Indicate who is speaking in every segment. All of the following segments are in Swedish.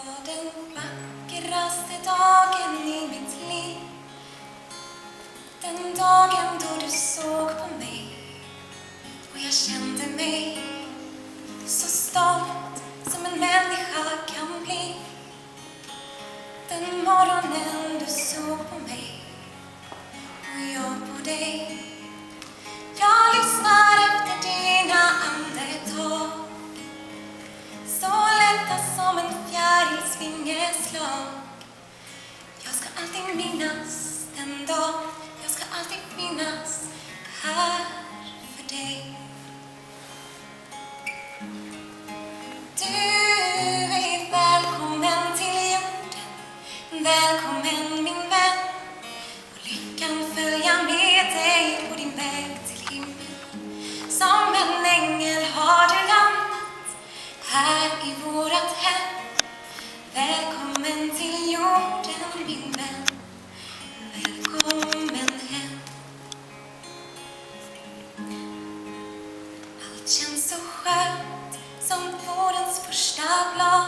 Speaker 1: var den vackraste dagen i mitt liv. Den dagen då du såg på mig och jag kände mig så stolt som en människa kan bli. Den morgonen du såg på mig och jag på dig. Jag lyssnar efter dina andetag, så lätta som en fjärils vingeslag. Jag ska alltid minnas den dag, jag ska alltid finnas här för dig. Du är välkommen till jorden, välkommen min vän. Och lyckan följa med dig på din väg till himlen. Som en ängel har du landat här i vårat hem. Välkommen till jorden min vän, välkommen hem. Allt känns så skönt som vårens första blad,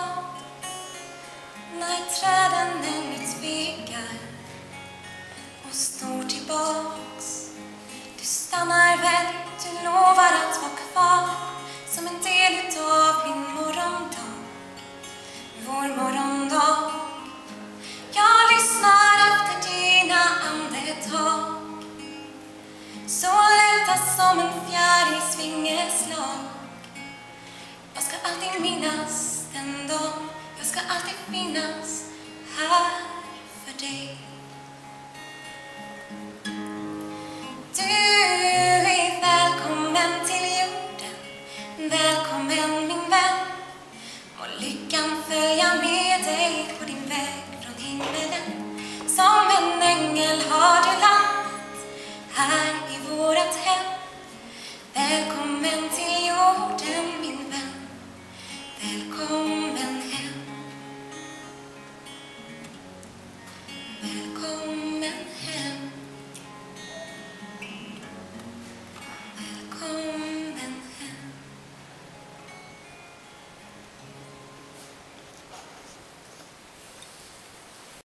Speaker 1: när träden ännu tvekar och står tillbaks. Du stannar väl, du lovar att vara kvar som en del utav min morgondag, vår morgondag. Jag lyssnar efter dina andetag, så lätta som en fjärils vingeslag. Jag ska alltid minnas den dag, jag ska alltid finnas här för dig. Du är välkommen till jorden, välkommen min vän. Och lyckan följa med dig på din väg från himmelen. Som en ängel har du landat här i vårat hem. Välkommen till jorden min vän, välkommen.